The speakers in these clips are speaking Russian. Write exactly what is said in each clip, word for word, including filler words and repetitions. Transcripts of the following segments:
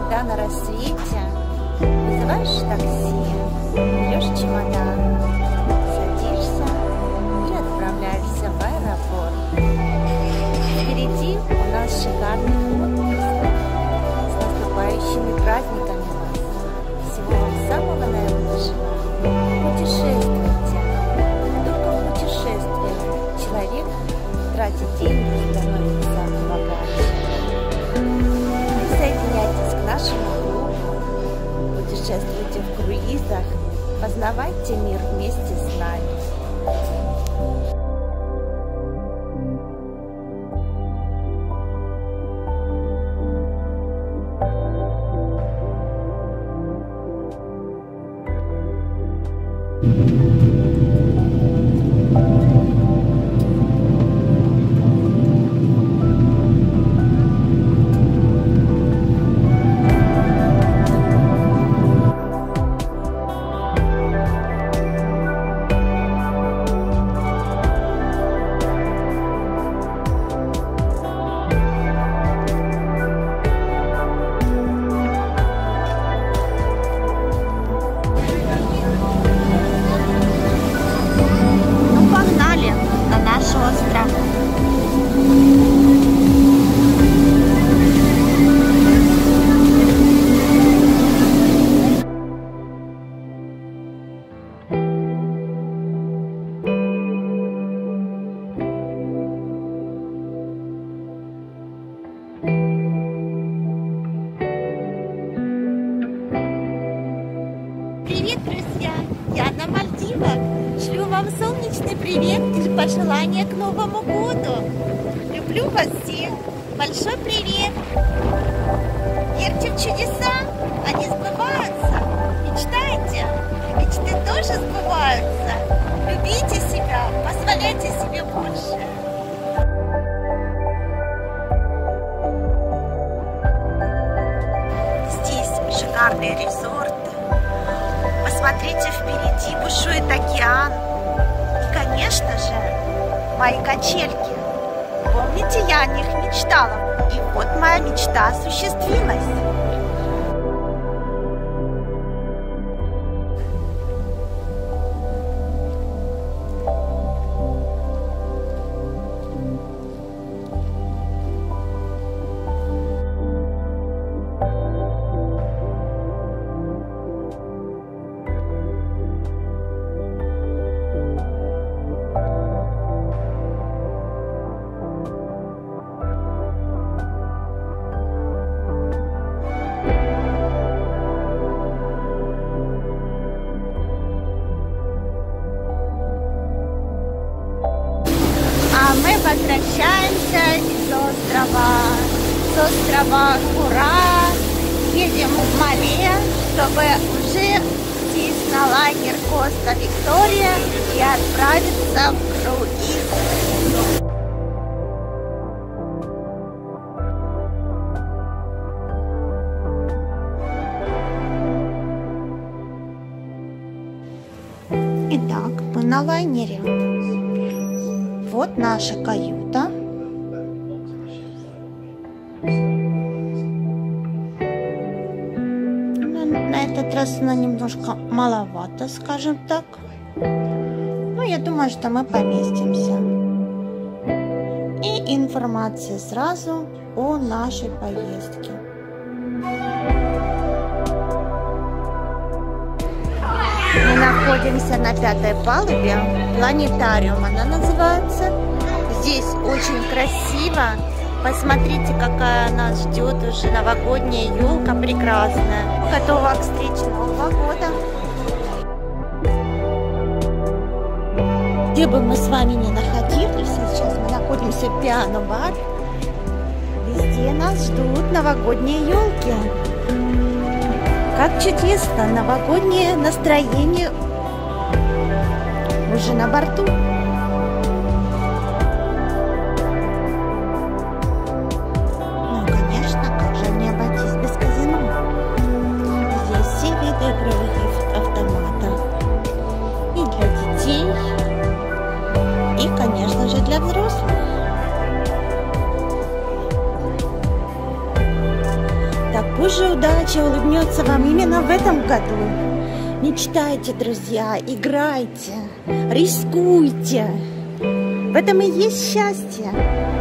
когда на рассвете вызываешь такси, берешь чемодан, садишься и отправляешься в аэропорт. Впереди у нас шикарный отпуск. С наступающими праздниками вас! Всего вам самого наилучшего! Путешествуйте! Только в путешествиях человек тратит деньги и становится богаче. Присоединяйтесь к нашему клубу, путешествуйте в круизах, познавайте мир вместе с нами. Привет, друзья! Я на Мальдивах. Шлю вам солнечный привет и пожелания к Новому году. Люблю вас всех. Большой привет! Верьте в чудеса, они сбываются. Мечтайте, мечты тоже сбываются. Любите себя, позволяйте себе больше. Здесь шикарные резорты. Посмотрите, впереди бушует океан. И, конечно же, мои качельки. Помните, я о них мечтала? И вот моя мечта осуществилась. Мы возвращаемся из острова, с острова Кура, едем в Мале, чтобы уже сесть на лайнер Коста Виктория и отправиться в круиз. Итак, мы на лайнере. Вот наша каюта. На этот раз она немножко маловато, скажем так. Но я думаю, что мы поместимся. И информация сразу о нашей поездке. Мы находимся на пятой палубе, планетариум она называется. Здесь очень красиво. Посмотрите, какая нас ждет уже новогодняя елка прекрасная. Готова к встрече Нового года. Где бы мы с вами ни находились, сейчас мы находимся в пиано-бар. Везде нас ждут новогодние елки. Как чудесно, новогоднее настроение уже на борту. Ну, конечно, как же не обойтись без казино. Здесь все виды игровых автоматов. И для детей, и, конечно же, для взрослых. Такой же удачи удача улыбнется вам именно в этом году. Мечтайте, друзья, играйте, рискуйте. В этом и есть счастье.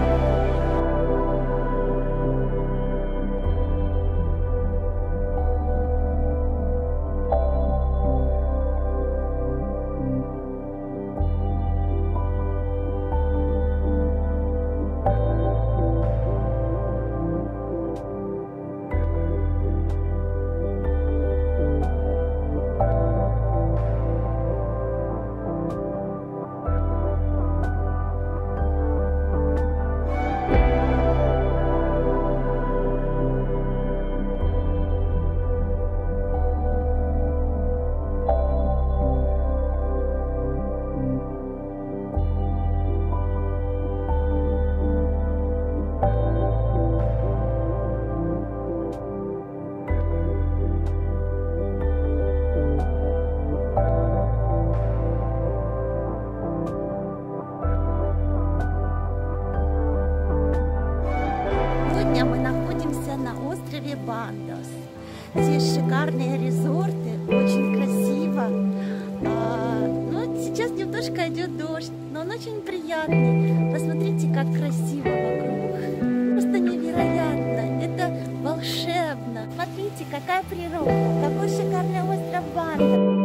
Мы находимся на острове Бандос. Здесь шикарные резорты, очень красиво. А, ну, сейчас немножко идет дождь, но он очень приятный. Посмотрите, как красиво вокруг. Просто невероятно. Это волшебно. Смотрите, какая природа, какой шикарный остров Бандос.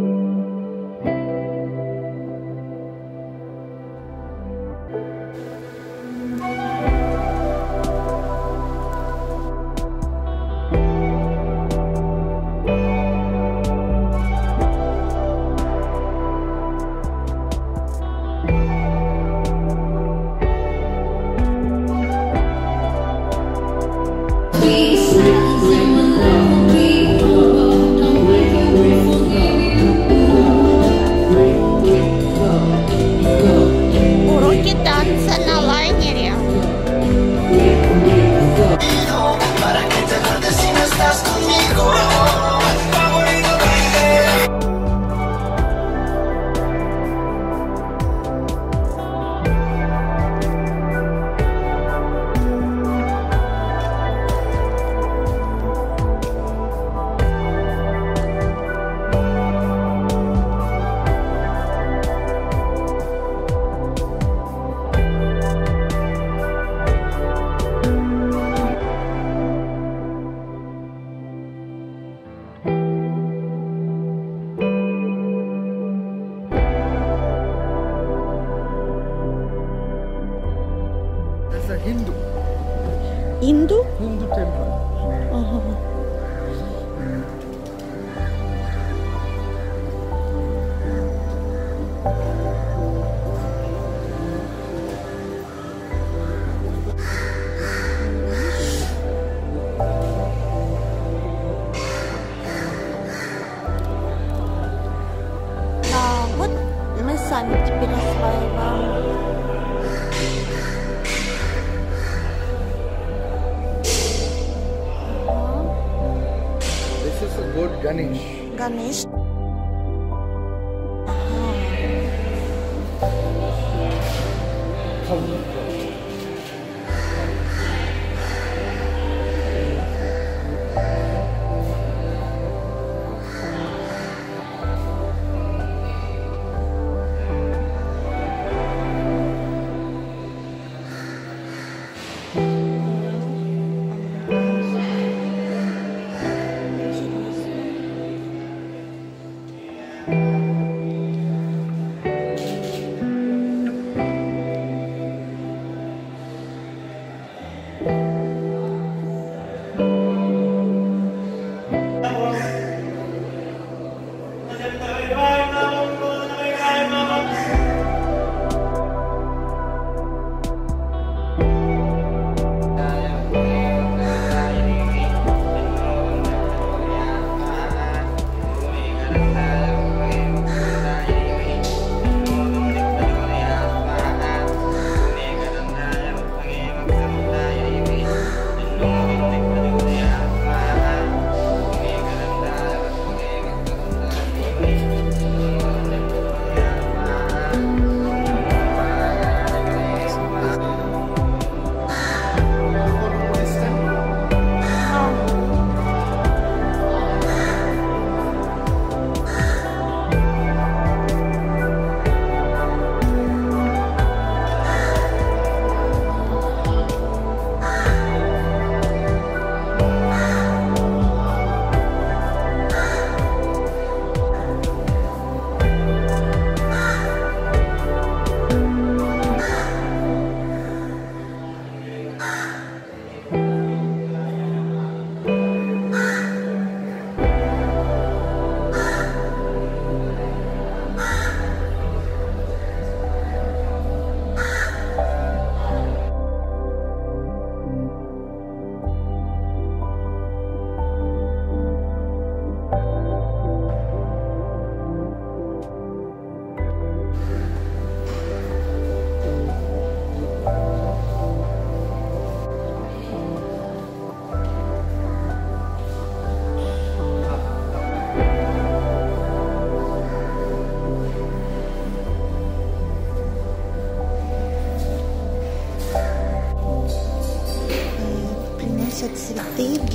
Уроки танца на лайнере. It's a Hindu. Hindu? Hindu temple. Uh-huh. А, вот мы сами теперь осваиваем. This is a god Ganesh. Ганеш.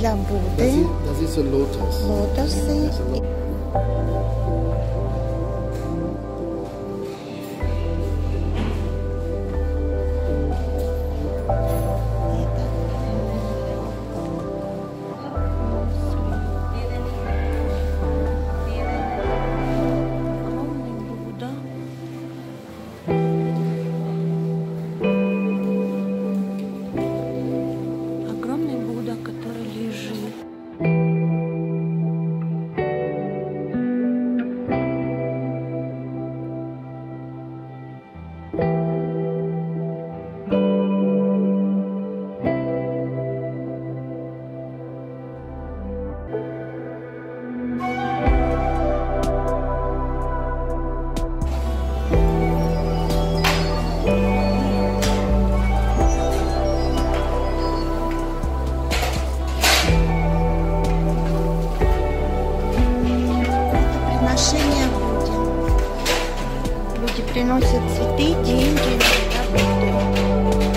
для Das Будды. ist, das ist ein Lotus. Лотосы. Das ist ein Lotus. Огромный Будда. Огромный Будда, который лежит. Приношение Будде. Люди приносят цветы, деньги для Будды.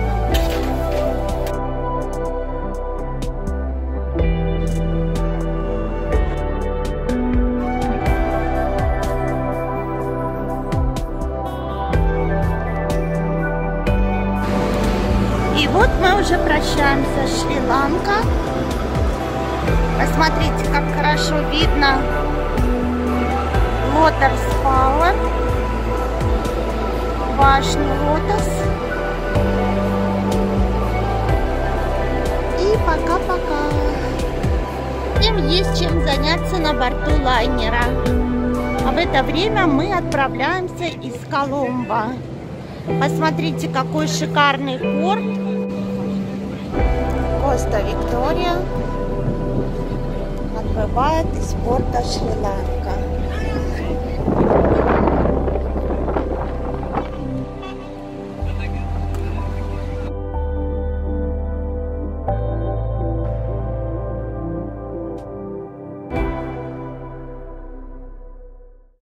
И вот мы уже прощаемся с Шри-Ланка. Посмотрите, как хорошо видно Лотос Пауэр, башню Лотос. И пока-пока. Им есть чем заняться на борту лайнера. А в это время мы отправляемся из Коломбо. Посмотрите, какой шикарный порт. Коста Виктория отбывает из порта Шри-Ланки.